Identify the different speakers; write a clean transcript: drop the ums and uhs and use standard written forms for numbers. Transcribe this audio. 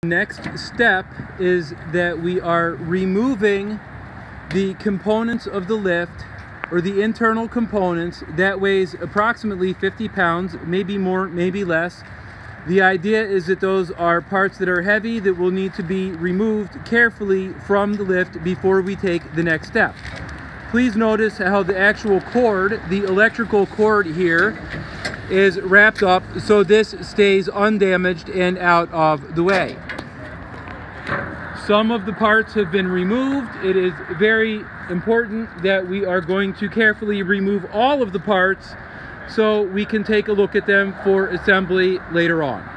Speaker 1: Next step is that we are removing the components of the lift, or the internal components, that weighs approximately 50 pounds, maybe more, maybe less. The idea is that those are parts that are heavy that will need to be removed carefully from the lift before we take the next step. Please notice how the actual cord, the electrical cord here, is wrapped up so this stays undamaged and out of the way. Some of the parts have been removed. It is very important that we are going to carefully remove all of the parts so we can take a look at them for assembly later on.